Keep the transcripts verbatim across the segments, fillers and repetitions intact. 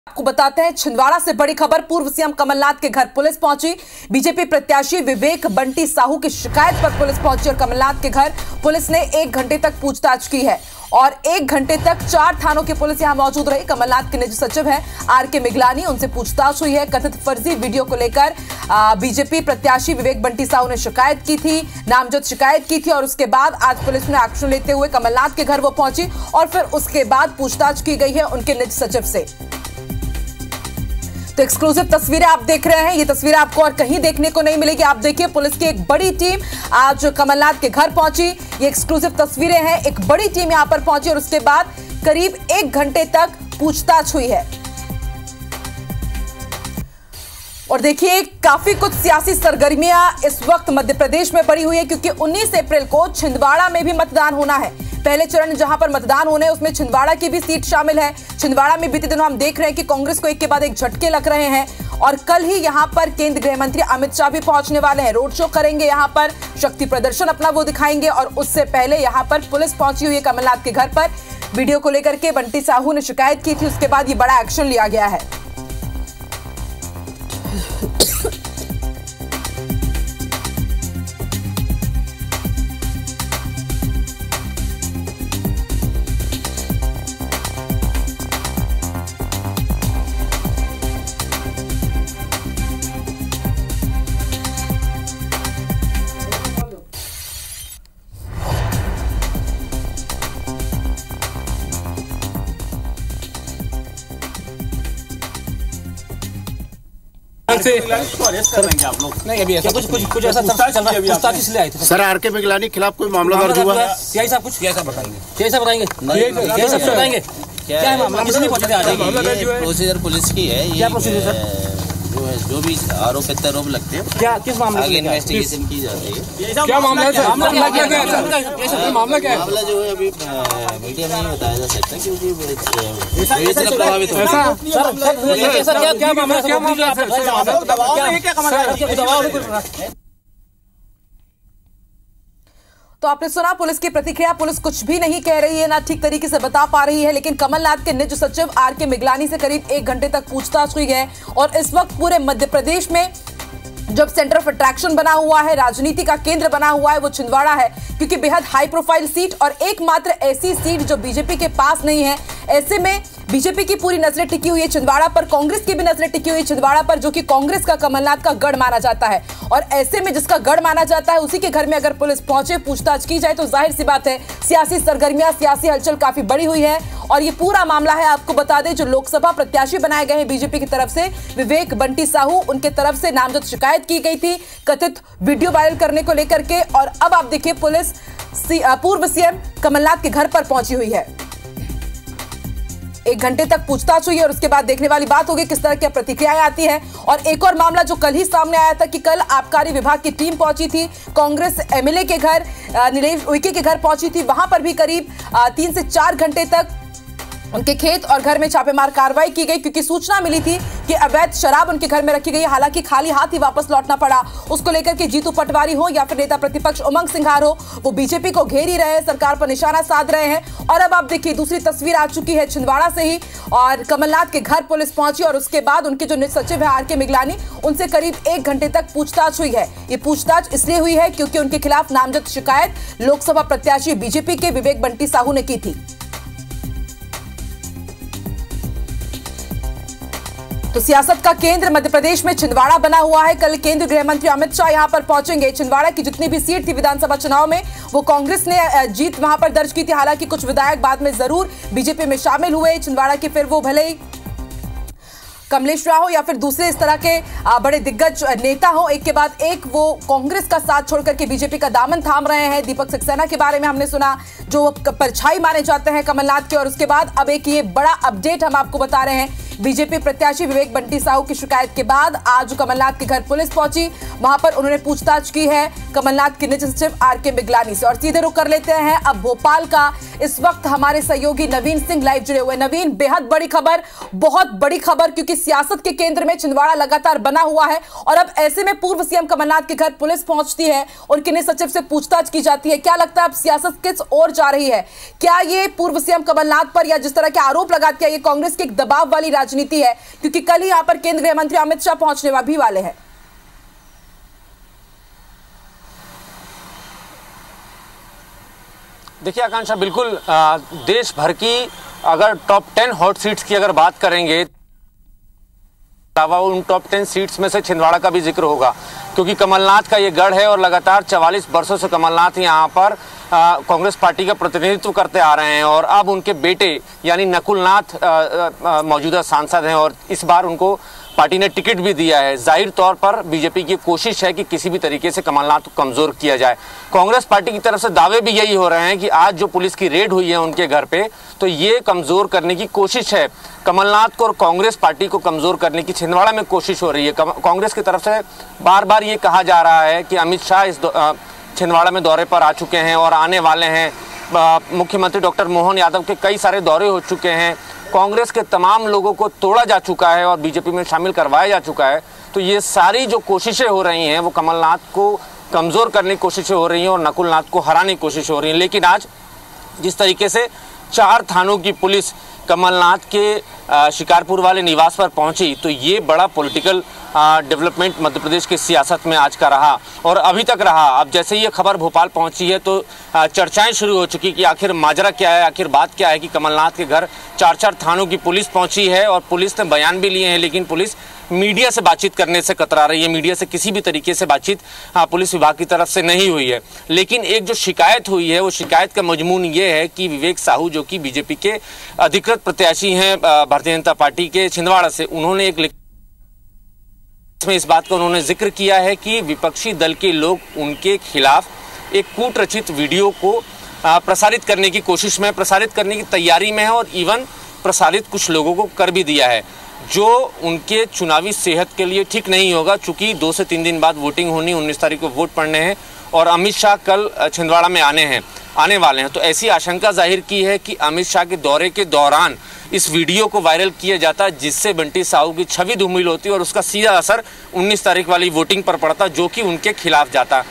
आपको बताते हैं छिंदवाड़ा से बड़ी खबर। पूर्व सीएम कमलनाथ के घर पुलिस पहुंची। बीजेपी प्रत्याशी विवेक बंटी साहू की शिकायत पर पुलिस पहुंची और कमलनाथ के घर पुलिस ने एक घंटे तक पूछताछ की है और एक घंटे तक चार थानों की पुलिस यहां मौजूद रही। कमलनाथ के निजी सचिव हैं आर के मिगलानी, उनसे पूछताछ हुई है। कथित फर्जी वीडियो को लेकर बीजेपी प्रत्याशी विवेक बंटी साहू ने शिकायत की थी, नामजद शिकायत की थी और उसके बाद आज पुलिस ने एक्शन लेते हुए कमलनाथ के घर वो पहुंची और फिर उसके बाद पूछताछ की गई है उनके निजी सचिव से। तो एक्सक्लूसिव तस्वीरें आप देख रहे हैं, ये तस्वीरें आपको और कहीं देखने को नहीं मिलेगी। आप देखिए पुलिस की एक बड़ी टीम आज कमलनाथ के घर पहुंची। ये एक्सक्लूसिव तस्वीरें हैं, एक बड़ी टीम यहां पर पहुंची और उसके बाद करीब एक घंटे तक पूछताछ हुई है। और देखिए काफी कुछ सियासी सरगर्मियां इस वक्त मध्य प्रदेश में बढ़ी हुई है क्योंकि उन्नीस अप्रैल को छिंदवाड़ा में भी मतदान होना है। पहले चरण जहां पर मतदान होने उसमें छिंदवाड़ा की भी सीट शामिल है। छिंदवाड़ा में बीते दिनों हम देख रहे हैं कि कांग्रेस को एक के बाद एक झटके लग रहे हैं और कल ही यहां पर केंद्रीय गृह मंत्री अमित शाह भी पहुंचने वाले हैं। रोड शो करेंगे, यहां पर शक्ति प्रदर्शन अपना वो दिखाएंगे और उससे पहले यहां पर पुलिस पहुंची हुई है कमलनाथ के घर पर। वीडियो को लेकर के बंटी साहू ने शिकायत की थी, उसके बाद ये बड़ा एक्शन लिया गया है। से अरेस्ट कर लेंगे आप लोग? नहीं, अभी ऐसा कुछ कुछ कुछ ऐसा चल रहा है। पूछताछ इसलिए आए थे सर। आर के मिगलानी के खिलाफ कोई मामला दर्ज हुआ है? यही सब कुछ यही सब बताएंगे, यही सब बताएंगे, यही सब बताएंगे। क्या है मामला? किसने पहुंचे थे? प्रोसीजर पुलिस की है। क्या प्रोसीजर सर? जो है जो भी आरोप प्रत्यारोप लगते हैं क्या किस मामले आगे इन्वेस्टिगेशन की जाती है। क्या मामला है? मामला क्या क्या है? मामला क्या है? मामला जो है अभी मीडिया में नहीं बताया जा सकता क्योंकि प्रभावित हो सर। क्या क्या मामला क्या मामला? तो आपने सुना पुलिस की प्रतिक्रिया। पुलिस कुछ भी नहीं कह रही है, ना ठीक तरीके से बता पा रही है, लेकिन कमलनाथ के निजी सचिव आर के मिगलानी से करीब एक घंटे तक पूछताछ हुई है और इस वक्त पूरे मध्य प्रदेश में जब सेंटर ऑफ अट्रैक्शन बना हुआ है, राजनीति का केंद्र बना हुआ है, वो छिंदवाड़ा है क्योंकि बेहद हाई प्रोफाइल सीट और एकमात्र ऐसी सीट जो बीजेपी के पास नहीं है। ऐसे में बीजेपी की पूरी नजरें टिकी हुई है छिंदवाड़ा पर, कांग्रेस की भी नजरें टिकी हुई है छिंदवाड़ा पर, जो कि कांग्रेस का कमलनाथ का गढ़ माना जाता है। और ऐसे में जिसका गढ़ माना जाता है उसी के घर में अगर पुलिस पहुंचे, पूछताछ की जाए तो जाहिर सी बात है सियासी सरगर्मियां, सियासी हलचल काफी बड़ी हुई है। और ये पूरा मामला है, आपको बता दें, जो लोकसभा प्रत्याशी बनाए गए हैं बीजेपी की तरफ से विवेक बंटी साहू, उनके तरफ से नामजद शिकायत की गई थी कथित वीडियो वायरल करने को लेकर के। और अब आप देखिए पुलिस पूर्व सीएम कमलनाथ के घर पर पहुंची हुई है। एक घंटे तक पूछताछ हुई और उसके बाद देखने वाली बात होगी किस तरह की प्रतिक्रियाएं आती है। और एक और मामला जो कल ही सामने आया था कि कल आबकारी विभाग की टीम पहुंची थी कांग्रेस एमएलए के घर, नीलेश उइके के घर पहुंची थी। वहां पर भी करीब तीन से चार घंटे तक उनके खेत और घर में छापेमार कार्रवाई की गई क्योंकि सूचना मिली थी कि अवैध शराब उनके घर में रखी गई है। हालांकि खाली हाथ ही वापस लौटना पड़ा। उसको लेकर के जीतू पटवारी हो या फिर नेता प्रतिपक्ष उमंग सिंघार हो, वो बीजेपी को घेर ही रहे हैं, सरकार पर निशाना साध रहे हैं। और अब आप देखिए दूसरी तस्वीर आ चुकी है छिंदवाड़ा से ही और कमलनाथ के घर पुलिस पहुंची और उसके बाद उनके जो निज सचिव है आर के मिगलानी, उनसे करीब एक घंटे तक पूछताछ हुई है। ये पूछताछ इसलिए हुई है क्योंकि उनके खिलाफ नामजद शिकायत लोकसभा प्रत्याशी बीजेपी के विवेक बंटी साहू ने की थी। तो सियासत का केंद्र मध्य प्रदेश में छिंदवाड़ा बना हुआ है। कल केंद्रीय गृह मंत्री अमित शाह यहां पर पहुंचेंगे। छिंदवाड़ा की जितनी भी सीट थी विधानसभा चुनाव में वो कांग्रेस ने जीत वहां पर दर्ज की थी। हालांकि कुछ विधायक बाद में जरूर बीजेपी में शामिल हुए छिंदवाड़ा के, फिर वो भले ही कमलेश राव हो या फिर दूसरे इस तरह के बड़े दिग्गज नेता हो, एक के बाद एक वो कांग्रेस का साथ छोड़कर के बीजेपी का दामन थाम रहे हैं। दीपक सक्सेना के बारे में हमने सुना जो परछाई माने जाते हैं कमलनाथ के। और उसके बाद अब एक ये बड़ा अपडेट हम आपको बता रहे हैं बीजेपी प्रत्याशी विवेक बंटी साहू की शिकायत के बाद आज कमलनाथ के घर पुलिस पहुंची, वहां पर उन्होंने पूछताछ की है कमलनाथ के निजी सचिव आर के मिगलानी से। और सीधे रुख कर लेते हैं अब भोपाल का। इस वक्त हमारे सहयोगी नवीन सिंह लाइव जुड़े हुए। नवीन, बेहद बड़ी खबर, बहुत बड़ी खबर, क्योंकि सियासत के केंद्र में छिंदवाड़ा लगातार बना हुआ है और अब ऐसे में पूर्व सीएम कमलनाथ के घर पुलिस पहुंचती है, उनके निजी सचिव से पूछताछ की जाती है। क्या लगता है अब सियासत किस ओर जा रही है? क्या ये पूर्व सीएम कमलनाथ पर या जिस तरह के आरोप लगाते हैं ये कांग्रेस की एक दबाव वाली राजनीति राजनीति है, क्योंकि कल ही यहाँ पर केंद्रीय मंत्री अमित शाह पहुंचने भी वाले हैं। देखिए आकांक्षा, बिल्कुल देश भर की अगर टॉप टेन हॉट सीट्स की अगर बात करेंगे, उन टॉप टेन सीट्स में से छिंदवाड़ा का भी जिक्र होगा, क्योंकि कमलनाथ का ये गढ़ है और लगातार चवालीस वर्षों से कमलनाथ यहाँ पर कांग्रेस पार्टी का प्रतिनिधित्व करते आ रहे हैं और अब उनके बेटे यानी नकुलनाथ मौजूदा सांसद हैं और इस बार उनको पार्टी ने टिकट भी दिया है। जाहिर तौर पर बीजेपी की कोशिश है कि किसी भी तरीके से कमलनाथ को कमजोर किया जाए। कांग्रेस पार्टी की तरफ से दावे भी यही हो रहे हैं कि आज जो पुलिस की रेड हुई है उनके घर पे, तो ये कमजोर करने की कोशिश है कमलनाथ को और कांग्रेस पार्टी को कमजोर करने की छिंदवाड़ा में कोशिश हो रही है। कांग्रेस की तरफ से बार बार ये कहा जा रहा है कि अमित शाह इस छिंदवाड़ा में दौरे पर आ चुके हैं और आने वाले हैं। मुख्यमंत्री डॉक्टर मोहन यादव के कई सारे दौरे हो चुके हैं, कांग्रेस के तमाम लोगों को तोड़ा जा चुका है और बीजेपी में शामिल करवाया जा चुका है। तो ये सारी जो कोशिशें हो रही हैं वो कमलनाथ को कमज़ोर करने की कोशिशें हो रही हैं और नकुलनाथ को हराने की कोशिश हो रही है। लेकिन आज जिस तरीके से चार थानों की पुलिस कमलनाथ के शिकारपुर वाले निवास पर पहुंची, तो ये बड़ा पॉलिटिकल डेवलपमेंट मध्य प्रदेश की सियासत में आज का रहा और अभी तक रहा। अब जैसे ये खबर भोपाल पहुंची है तो चर्चाएं शुरू हो चुकी कि आखिर माजरा क्या है, आखिर बात क्या है कि कमलनाथ के घर चार चार थानों की पुलिस पहुंची है और पुलिस ने बयान भी लिए हैं, लेकिन पुलिस मीडिया से बातचीत करने से कतरा रही है। मीडिया से किसी भी तरीके से बातचीत पुलिस विभाग की तरफ से नहीं हुई है। लेकिन एक जो शिकायत हुई है वो शिकायत का मजमून ये है कि विवेक साहू, जो कि बीजेपी के अधिकृत प्रत्याशी हैं भारतीय जनता पार्टी के छिंदवाड़ा से, उन्होंने एक इसमें इस बात का उन्होंने जिक्र किया है कि विपक्षी दल के लोग उनके खिलाफ एक कूटरचित वीडियो को प्रसारित करने की कोशिश में, प्रसारित करने की तैयारी में है और इवन प्रसारित कुछ लोगों को कर भी दिया है, जो उनके चुनावी सेहत के लिए ठीक नहीं होगा। चूंकि दो से तीन दिन बाद वोटिंग होनी, उन्नीस तारीख को वोट पड़ने हैं और अमित शाह कल छिंदवाड़ा में आने हैं आने वाले हैं, तो ऐसी आशंका जाहिर की है कि अमित शाह के दौरे के दौरान इस वीडियो को वायरल किया जाता, जिससे बंटी साहू की छवि धूमिल होती और उसका सीधा असर उन्नीस तारीख वाली वोटिंग पर पड़ता, जो कि उनके खिलाफ जाता।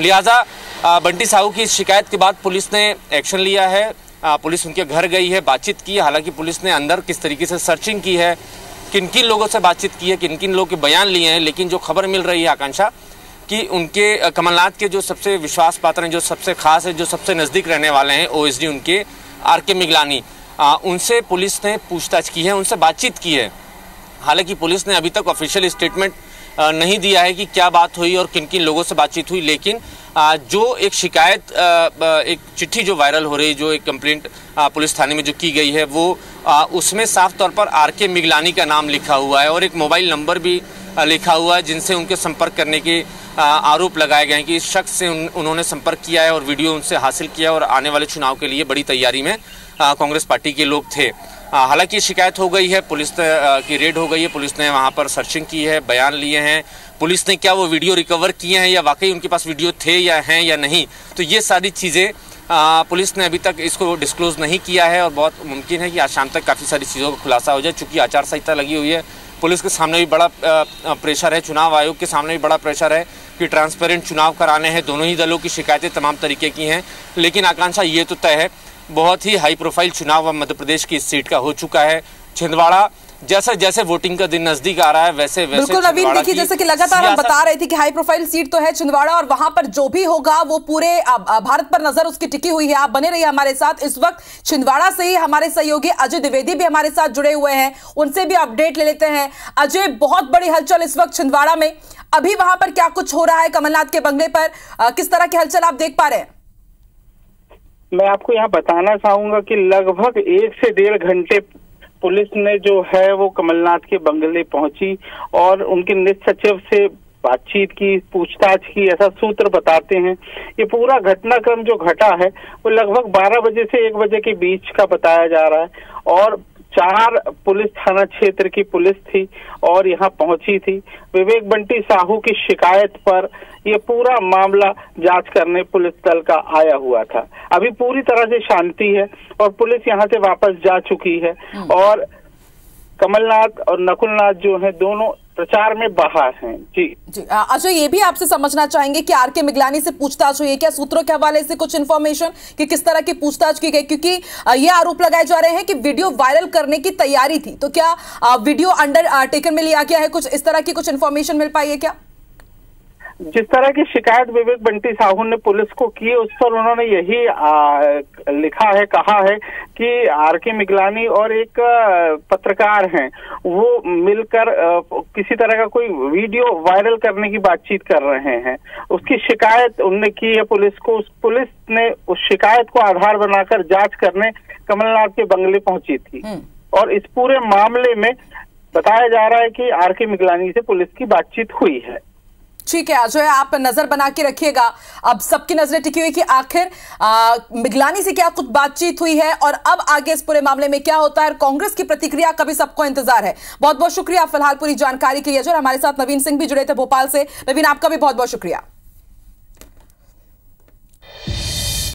लिहाजा बंटी साहू की शिकायत के बाद पुलिस ने एक्शन लिया है। पुलिस उनके घर गई है, बातचीत की। हालांकि पुलिस ने अंदर किस तरीके से सर्चिंग की है, किन किन लोगों से बातचीत की है, किन किन लोगों के बयान लिए हैं, लेकिन जो खबर मिल रही है आकांक्षा कि उनके कमलनाथ के जो सबसे विश्वास पात्र हैं, जो सबसे खास है, जो सबसे नज़दीक रहने वाले हैं, ओएसडी उनके आर के मिगलानी, आ, उनसे पुलिस ने पूछताछ की है, उनसे बातचीत की है। हालांकि पुलिस ने अभी तक ऑफिशियल स्टेटमेंट नहीं दिया है कि क्या बात हुई और किन किन लोगों से बातचीत हुई, लेकिन आ, जो एक शिकायत, आ, एक चिट्ठी जो वायरल हो रही, जो एक कंप्लेंट पुलिस थाने में जो की गई है, वो आ, उसमें साफ तौर पर आर के मिगलानी का नाम लिखा हुआ है और एक मोबाइल नंबर भी आ, लिखा हुआ है, जिनसे उनके संपर्क करने के आरोप लगाए गए हैं कि इस शख्स से उन, उन्होंने संपर्क किया है और वीडियो उनसे हासिल किया और आने वाले चुनाव के लिए बड़ी तैयारी में कांग्रेस पार्टी के लोग थे। हालांकि शिकायत हो गई है, पुलिस की रेड हो गई है, पुलिस ने वहां पर सर्चिंग की है, बयान लिए हैं। पुलिस ने क्या वो वीडियो रिकवर किए हैं या वाकई उनके पास वीडियो थे या हैं या नहीं, तो ये सारी चीज़ें पुलिस ने अभी तक इसको डिस्क्लोज नहीं किया है और बहुत मुमकिन है कि आज शाम तक काफ़ी सारी चीज़ों का खुलासा हो जाए। चूँकि आचार संहिता लगी हुई है, पुलिस के सामने भी बड़ा प्रेशर है, चुनाव आयोग के सामने भी बड़ा प्रेशर है कि ट्रांसपेरेंट चुनाव कराने हैं। दोनों ही दलों की शिकायतें तमाम तरीके की हैं, लेकिन आकांक्षा ये तो तय है, बहुत ही हाई प्रोफाइल चुनाव अब मध्य प्रदेश की इस सीट का हो चुका है। छिंदवाड़ा जैसे जैसे वोटिंग का दिन नजदीक आ रहा है वैसे वैसे बिल्कुल नवीन, देखिए जैसे कि लगातार हम बता रहे थे कि हाई प्रोफाइल सीट तो है छिंदवाड़ा और वहां पर जो भी होगा वो पूरे भारत पर नजर उसकी टिकी हुई है। आप बने रहिए हमारे साथ। इस वक्त छिंदवाड़ा से ही हमारे सहयोगी अजय द्विवेदी भी हमारे साथ जुड़े हुए हैं, उनसे भी अपडेट ले लेते हैं। अजय, बहुत बड़ी हलचल इस वक्त छिंदवाड़ा में, अभी वहां पर क्या कुछ हो रहा है कमलनाथ के बंगले पर, किस तरह की हलचल आप देख पा रहे हैं? मैं आपको यहाँ बताना चाहूंगा कि लगभग एक से डेढ़ घंटे पुलिस ने जो है वो कमलनाथ के बंगले पहुंची और उनके निज सचिव से बातचीत की, पूछताछ की, ऐसा सूत्र बताते हैं। ये पूरा घटनाक्रम जो घटा है वो लगभग बारह बजे से एक बजे के बीच का बताया जा रहा है और चार पुलिस थाना क्षेत्र की पुलिस थी और यहाँ पहुंची थी। विवेक बंटी साहू की शिकायत पर ये पूरा मामला जांच करने पुलिस दल का आया हुआ था। अभी पूरी तरह से शांति है और पुलिस यहाँ से वापस जा चुकी है और कमलनाथ और नकुलनाथ जो है दोनों प्रचार में बाहर हैं। जी जी अजय, ये भी आपसे समझना चाहेंगे कि आर के मिगलानी से पूछताछ हुई है क्या? सूत्रों के हवाले से कुछ इन्फॉर्मेशन कि किस तरह की पूछताछ की गई, क्योंकि ये आरोप लगाए जा रहे हैं कि वीडियो वायरल करने की तैयारी थी, तो क्या वीडियो अंडर टेकन में लिया गया है? कुछ इस तरह की कुछ इन्फॉर्मेशन मिल पाई है क्या? जिस तरह की शिकायत विवेक बंटी साहू ने पुलिस को की, उस पर उन्होंने यही आ, लिखा है, कहा है कि आर के मिगलानी और एक पत्रकार हैं, वो मिलकर आ, किसी तरह का कोई वीडियो वायरल करने की बातचीत कर रहे हैं। उसकी शिकायत उनने की है पुलिस को। उस पुलिस ने उस शिकायत को आधार बनाकर जांच करने कमलनाथ के बंगले पहुंची थी, और इस पूरे मामले में बताया जा रहा है कि आर के मिगलानी से पुलिस की बातचीत हुई है। ठीक है अजय, आप नजर बना के रखिएगा। अब सबकी नजरें टिकी हुई कि आखिर मिगलानी से क्या कुछ बातचीत हुई है और अब आगे इस पूरे मामले में क्या होता है। कांग्रेस की प्रतिक्रिया का भी सबको इंतजार है। बहुत बहुत शुक्रिया फिलहाल पूरी जानकारी के लिए। अजय, हमारे साथ नवीन सिंह भी जुड़े थे भोपाल से। नवीन, आपका भी बहुत बहुत शुक्रिया।